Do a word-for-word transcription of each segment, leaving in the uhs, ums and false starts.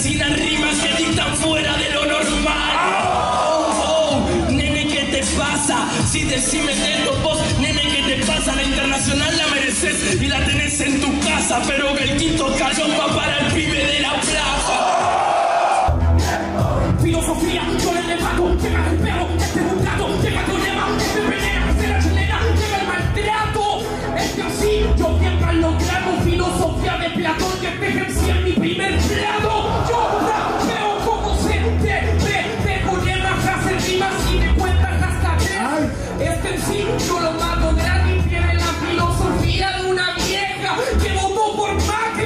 asesinan rimas que dictan fuera de lo normal. Oh, oh, nene, ¿qué te pasa? Si decime de tu voz, nene, ¿qué te pasa? La internacional la mereces y la tenés en tu casa, pero que el quinto cayón va para el pibe de la plaza. Filosofía, con el debate, llega el perro, este es un gato, llega con Eva, este venena, se la chilena, llega el maltrato. Es que así yo siempre logrado filosofía de Platón, que te en mi primer plato. Yo rapeo como se te ve, te con Eva, frases rimas y me cuentas hasta tres. Este en sí yo lo mato gratis, tiene la filosofía de una vieja que votó por Macri.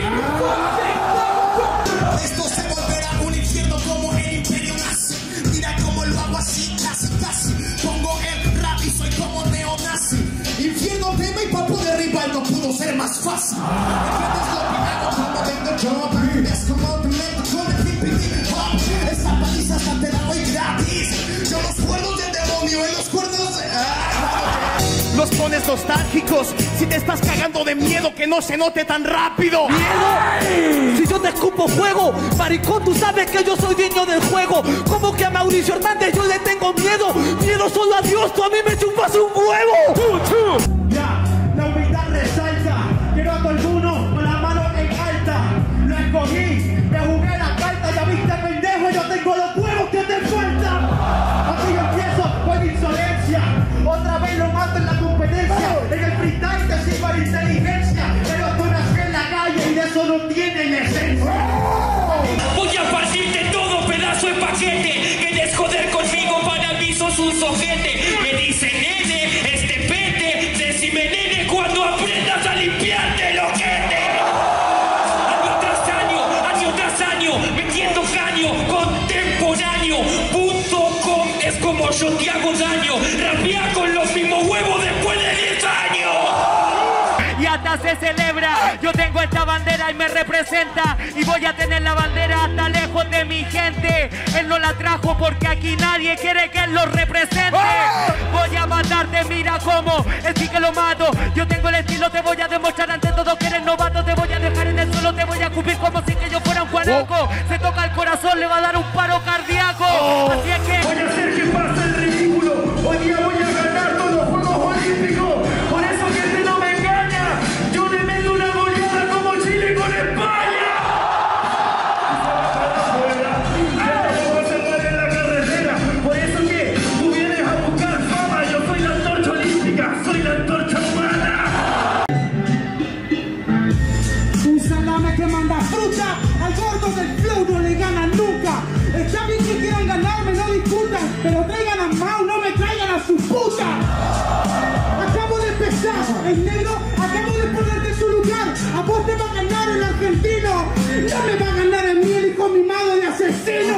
Esto se volverá un infierno como el imperio nazi. Mira cómo lo hago así, casi, casi. Pongo el rap y soy como neonazi. Infierno tema y para poder rival no pudo ser más fácil. ¿Entiendes lo que hago cuando vengo yo? Es como te meto con el hip hip hop. Esta paliza hasta te la doy gratis. Yo los cuernos del demonio en los cuernos de... Los pones nostálgicos. Si te estás cagando de miedo, que no se note tan rápido. ¿Miedo? Si yo te escupo fuego, maricón, tú sabes que yo soy dueño del juego. Como que a Mauricio Hernández yo le tengo miedo. Miedo solo a Dios, tú a mí me chupas un huevo. Ya, la humildad resalta. Quiero a todo el mundo con la mano en alta. Lo escogí, te jugué la carta. Ya viste, pendejo, yo tengo los huevos que te faltan. Así yo empiezo con insolencia. Otra vez lo mato en la competencia. En el freestyle te sirvo la inteligencia. Pero tú nací en la calle y de eso no tiene la esencia. Voy a partirte todo pedazo de paquete. Quieres joder conmigo, para mí sos un sojete. Me dice nene, este pete. Decime nene cuando aprendas a limpiarte el ojete. Año tras año, año tras año, metiendo caño, contemporáneo. Punto com es como yo te hago daño. Rapea con los mismos huevos después de diez años. Y hasta se celebra, yo tengo esta bandera y me representa. Y voy a tener la bandera hasta lejos de mi gente. Él no la trajo porque aquí nadie quiere que él lo represente. Voy a matarte, mira cómo, el sí que lo mato. Yo tengo el estilo, te voy a demostrar ante todo que eres novato. Te voy a dejar en el suelo, te voy a cubrir como si que yo fuera un guanaco. Se toca el corazón, le va a dar un paro cardíaco. Así es que voy a hacer que pase el ridículo. Hoy día voy a ganar todos los Juegos Olímpicos. Por eso que este no me engaña. Yo le meto una goleada como Chile con España. Vamos a cerrar en la carretera. Por eso que tú vienes a buscar fama. Yo soy la antorcha olímpica, soy la antorcha humana. Un salame que manda fruta. Al gordo del flow no le ganan nunca. Está bien que quieran ganarme, no discutan. Pero traigan a Mau, no me traigan a su puta. Acabo de empezar, el negro, acabo de ponerte en su lugar. A vos te va a ganar el argentino. No me va a ganar el miel y con mi mano de asesino.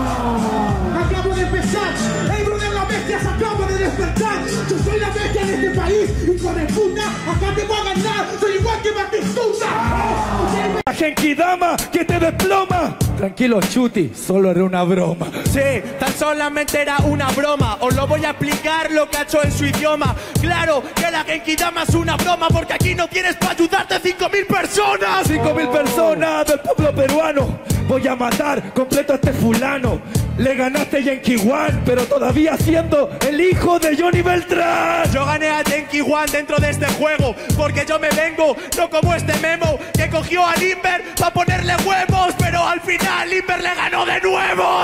Acabo de empezar, el brother la bestia se acaba de despertar. Yo soy la bestia de este país y con el puta acá te voy a ganar. Soy igual que Batistuta. La Genkidama que te desploma. Tranquilo, Chuti, solo era una broma. Sí, tan solamente era una broma. Os lo voy a explicar lo que ha hecho en su idioma. Claro que la Genkidama es una broma, porque aquí no tienes para ayudarte cinco mil personas. Cinco mil personas del pueblo peruano. Voy a matar completo a este fulano. Le ganaste a Yankee One, pero todavía siendo el hijo de Johnny Beltrán. Yo gané a Yankee One dentro de este juego, porque yo me vengo, no como este Memo, que cogió a Limber para ponerle huevos, pero al final Limber le ganó de nuevo.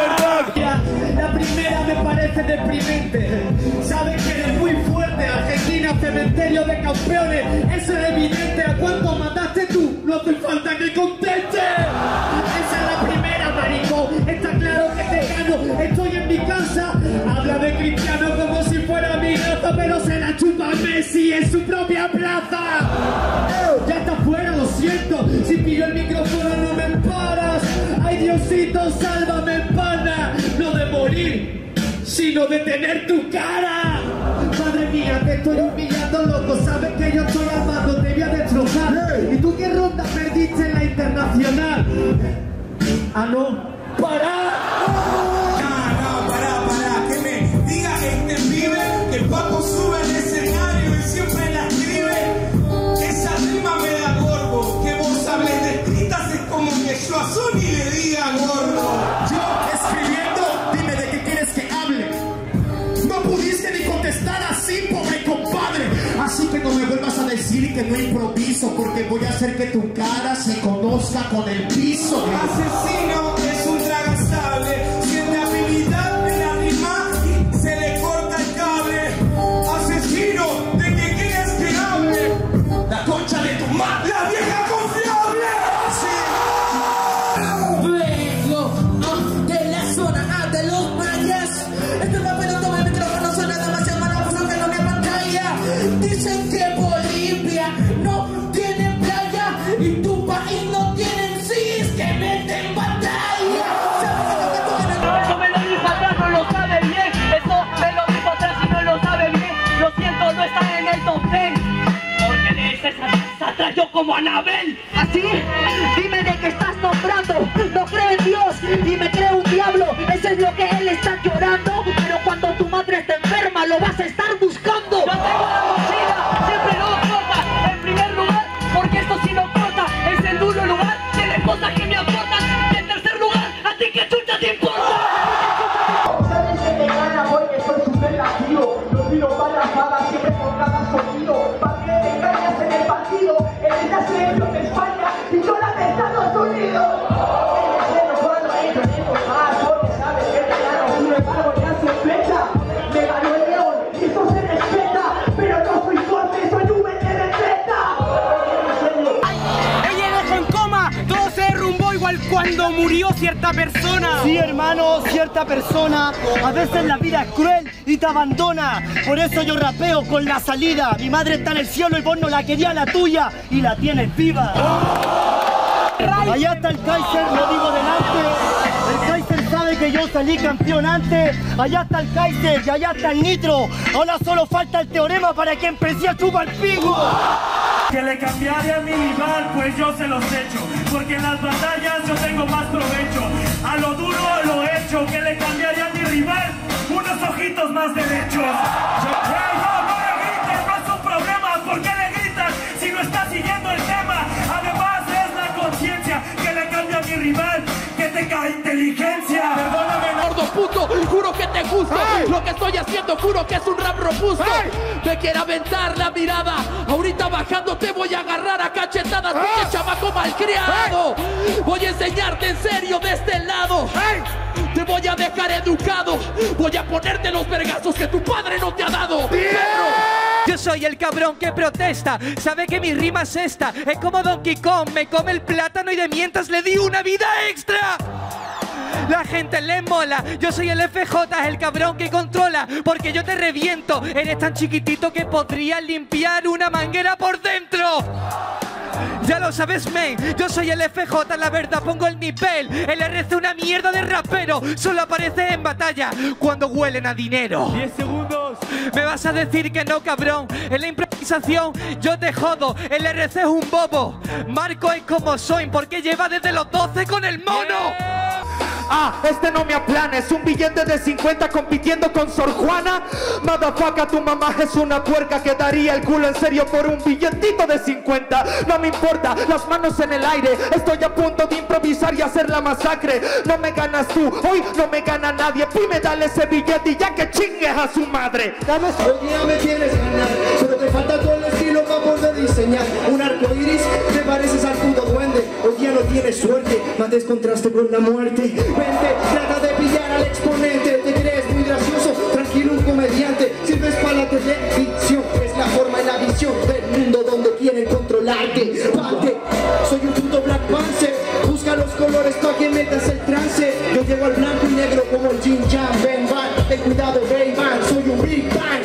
La primera me parece deprimente. Sabes que eres muy fuerte. Argentina, cementerio de campeones. Eso es evidente. ¿A cuánto mataste tú? No hace falta que conteste. Esa es la primera, marico. Está claro que te gano. Estoy en mi casa. Habla de Cristiano como si fuera mi raza, pero se la chupa Messi en su propia plaza. Ya está fuera, lo siento. Si pillo el micrófono no me paras. Ay, Diosito, sálvame, pana. No de morir, sino de tener tu cara. Madre mía, te estoy humillando, loco. Sabes que yo estoy amado, te voy a destrozar. ¿Y tú qué ronda perdiste en la internacional? Ah, no. ¡Para! No, no, pará, pará. Que me diga este pibe que el papo sube al escenario y siempre la escribe. Esa rima me da corvo. Que vos hables de escritas es como que yo a Sony le diga aviso que no me vuelvas a decir que no improviso, porque voy a hacer que tu cara se conozca con el piso. Asesino es ultragastable, siente habilidad en la rima y se le corta el cable. Asesino, ¿de qué quieres que hable? La concha de tu madre. ¡La vieja confiable! Vengo ah, de la zona A de los mayas. Este papel no toma el micrófono, suena demasiado maravilloso que no me pantalla. Dicen que Bolivia no tiene playa y tu país no tiene cis que meten batalla. Eso me lo dijo atrás, no lo sabe bien. Eso me lo dijo atrás y no lo sabe bien. Lo siento, no está en el top ten. Porque de ese atrás yo como Anabel. ¿Así? Dime de qué estás nombrando. No creo en Dios y me creo un diablo. Eso es lo que él está llorando. Pero cuando tu madre está enferma lo vas a estar buscando. Yo tengo la mochila, siempre lo corta. En primer lugar, porque esto sí lo corta. Es el duro lugar de las cosas que me aportan. Y en tercer lugar, a ti que chucha te importa. Sabes que me gana porque soy superlativo. Los tiro para la siempre con cada sonido. ¿Para qué te engañas en el partido? Eres la selección de España y yo la de Estados Unidos. Cuando entro en estos más, porque sabes que te gano. Sin embargo, ya sospecha. Me ganó el león y eso se respeta. Pero no soy fuerte, soy un mente de treta. Ella dejó en coma, todo se derrumbó igual cuando murió cierta persona. Sí, hermano, cierta persona. A veces la vida es cruel y te abandona. Por eso yo rapeo con la salida. Mi madre está en el cielo y vos no la querías la tuya y la tienes viva. Allá está el Kaiser, lo digo delante. El Kaiser sabe que yo salí campeón antes. Allá está el Kaiser y allá está el Nitro. Ahora solo falta el teorema para que empecé a chupar pico. Que le cambiaré a mi rival, pues yo se los echo. Porque en las batallas yo tengo más provecho. A lo duro lo hecho, que le cambiaré a mi rival unos ojitos más derechos. Hey, no, no le grites, no es un problema. ¿Por qué le gritas si no estás siguiendo el tema? Además es la conciencia que le cambia a mi rival, que te cae inteligencia. Perdóname, gordo puto, juro que te gusta. Hey. Lo que estoy haciendo, juro que es un rap robusto. Hey. Me quiere aventar la mirada. Ahorita bajando te voy a agarrar a cachetadas. Hey. Porque chamaco malcriado. Hey. Voy a enseñarte en serio de este lado. Hey. Te voy a dejar educado. Voy a ponerte los vergazos que tu padre no te ha dado. Yeah. Yo soy el cabrón que protesta. Sabe que mi rima es esta. Es como Donkey Kong, me come el plátano y de mientras le di una vida extra. La gente le mola. Yo soy el F J, el cabrón que controla. Porque yo te reviento. Eres tan chiquitito que podría limpiar una manguera por dentro. Ya lo sabes, men, yo soy el F J, la verdad pongo el nivel. El R C una mierda de rapero, solo aparece en batalla cuando huelen a dinero. diez segundos. Me vas a decir que no, cabrón. En la improvisación yo te jodo. El R C es un bobo. Marco es como soy, porque lleva desde los doce con el mono. Yeah. Ah, este no me aplana, es un billete de cincuenta compitiendo con Sor Juana. Motherfucker, tu mamá es una puerca que daría el culo en serio por un billetito de cincuenta. No me importa, las manos en el aire. Estoy a punto de improvisar y hacer la masacre. No me ganas tú, hoy no me gana nadie. Dime, dale ese billete y ya que chingues a su madre. Dame, hoy día me quieres ganar. Solo te falta todo el estilo para poder diseñar un arco iris. Te pareces al puto duende. Hoy día no tienes suerte, mates contraste con la muerte. Vente, trata de pillar al exponente. Te crees muy gracioso, tranquilo, un comediante. Sirves para la televisión, es la forma y la visión del mundo donde quieren controlarte. Pate, soy un puto Black Panther. Busca los colores para que metas el trance. Yo llego al blanco y negro como el Jin Jan. Ben Van, ten cuidado, Ray-Ban, soy un Big Bang.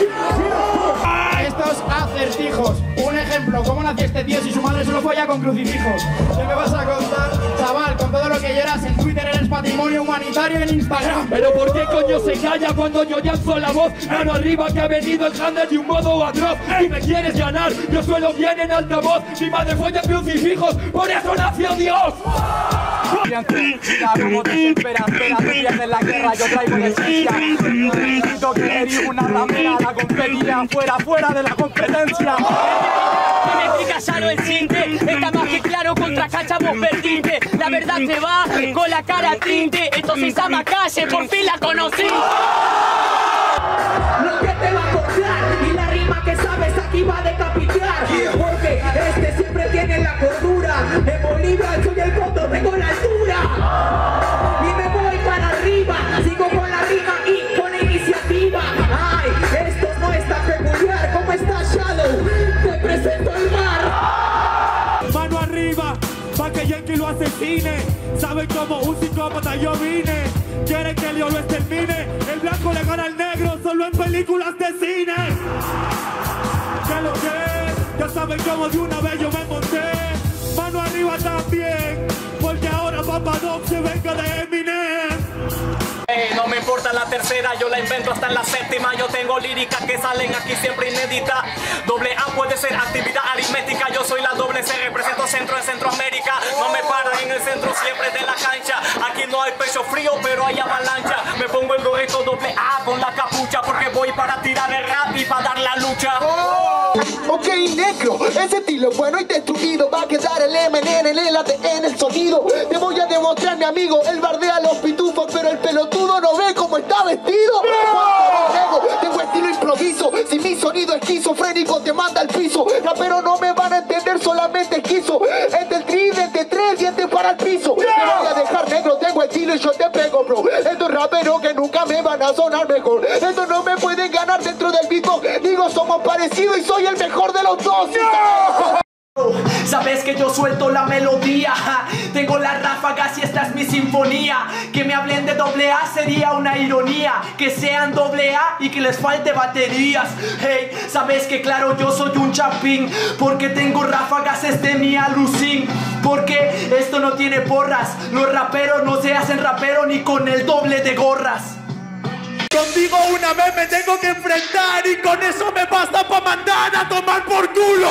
Estos acertijos. Un ejemplo, ¿cómo nació este tío si su madre solo folla con crucifijos? ¿Qué me vas a contar, chaval? Con todo lo que lloras en Twitter eres patrimonio humanitario en Instagram. Pero ¿por qué coño se calla cuando yo alzo la voz? Mano arriba que ha venido el grande de un modo atroz. Si me quieres ganar, yo suelo bien en altavoz. Mi madre folla crucifijos, por eso nació Dios. Mira como te espera, espera, tú pierdes la guerra, yo traigo la esencia. Necesito que eres una ramera, la competía fuera, fuera de la competencia. Me explicas ya lo el cinte, está más que claro contra cacha vos perdiste. La verdad se va con la cara tinte, esto se llama calle, por fin la conocí. Lo que te va a costar y la rima que sabes aquí va de capital. tengo la altura. Y me voy para arriba, sigo con la rima y con iniciativa. Ay, esto no es tan peculiar. ¿Cómo está Shadow? Te presento el mar. Mano arriba, pa' que Yankee lo asesine. Saben como un psicópata yo vine. Quieren que yo lo extermine. El blanco le gana al negro solo en películas de cine. Que lo que, ya saben como de una vez yo me monté. Mano arriba también, porque ahora Papa Dog se venga de Eminem. Hey, no me importa la tercera, yo la invento hasta en la séptima. Yo tengo líricas que salen aquí siempre inédita. Doble A puede ser actividad aritmética. Yo soy la doble C, represento centro en Centroamérica. No me paro en el centro siempre de la cancha. Aquí no hay pecho frío, pero hay avalancha. Me pongo el dueto doble A con la capucha, porque voy para tirar el rap y para dar la lucha. Oh, ok, negro, ese estilo bueno y destruido. Va a quedar el M N en el A D N, el sonido. Te voy a demostrar, mi amigo, él bardea a los pitufos, pero el pelotudo no ve cómo está vestido. Cuando tengo estilo improviso. Si mi sonido esquizofrénico te manda al piso, pero no me van a entender, solamente esquizo. Este es tri, este tres y este para el piso. Te voy a dejar negro, tengo estilo y yo te pego, bro. Estos raperos que nunca me van a sonar mejor. Estos no me pueden ganar dentro del beatbox. Digo, somos parecidos y soy el mejor de los dos. Sabes que yo suelto la melodía, tengo las ráfagas y esta es mi sinfonía. Que me hablen de doble A sería una ironía, que sean doble A y que les falte baterías. Hey, sabes que claro yo soy un chapín, porque tengo ráfagas, es de mi alucín. Porque esto no tiene porras, los raperos no se hacen rapero ni con el doble de gorras. Contigo una vez me tengo que enfrentar y con eso me basta pa' mandar a tomar por culo.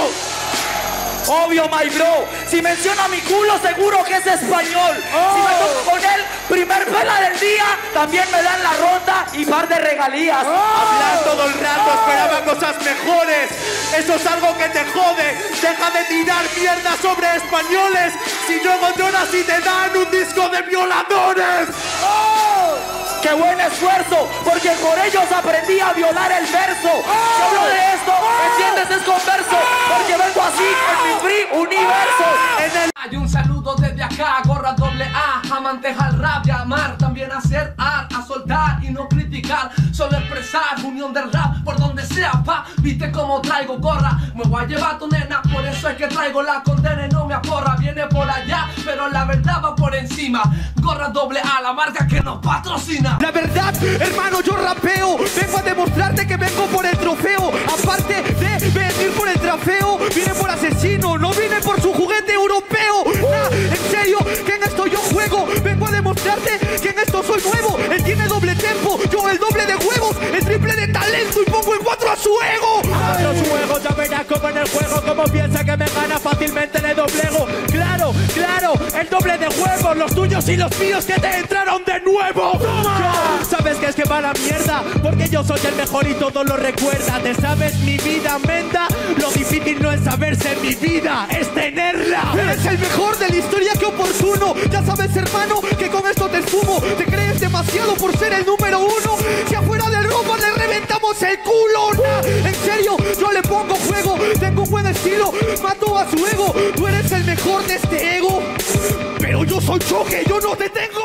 Obvio, my bro. Si menciona mi culo, seguro que es español. Oh. Si me toco con él, primer pela del día, también me dan la ronda y par de regalías. Oh. Hablar todo el rato, oh. esperaba cosas mejores. Eso es algo que te jode. Deja de tirar mierda sobre españoles. Si luego lloras y te dan un disco de violadores. Oh. ¡Qué buen esfuerzo! Porque por ellos aprendí a violar el verso. Oh. Si hablo de esto, oh. ¿entiendes? Es converso. Oh. Porque vengo así en mi free universo. En el... Hay un saludo desde acá, gorra doble A. Amantes al rap, de amar, también hacer art. A soltar y no criticar, solo expresar. Unión del rap por donde sea, pa. Viste cómo traigo gorra. Me voy a llevar tu nena, por eso es que traigo la condena y no me aporra. Viene por allá, pero la verdad va por encima. Gorra doble A, la marca que nos patrocina. La verdad, hermano, yo rapeo. Vengo a demostrarte que vengo por el trofeo. Aparte de venir por el trofeo, vine por asesino, no vine por su juguete europeo. Nah, en serio, que en esto yo juego. Vengo a demostrarte que en esto soy nuevo. Él tiene doble tempo, yo el doble de huevos, el triple de talento y pongo en cuatro a su ego. Cuatro a su ego, ya verás como en el juego, como piensa que me gana fácilmente le doblego. Claro, claro, el doble de huevos, los tuyos y los míos que te entraron de nuevo. Yo, sabes que es que va la mierda, porque yo soy el mejor y todo lo recuerda. Te sabes mi vida, menda, lo difícil no es saberse mi vida, es tenerla. Eres el mejor de la historia, que oportuno. Ya sabes, hermano, que con esto te esfumo. Te crees demasiado por ser el número uno. Si afuera del robo le reventamos el culo. Nah, en serio, yo le pongo fuego. Tengo un buen estilo, mato a su ego. Tú eres el mejor de este ego, pero yo soy choque, yo no te tengo.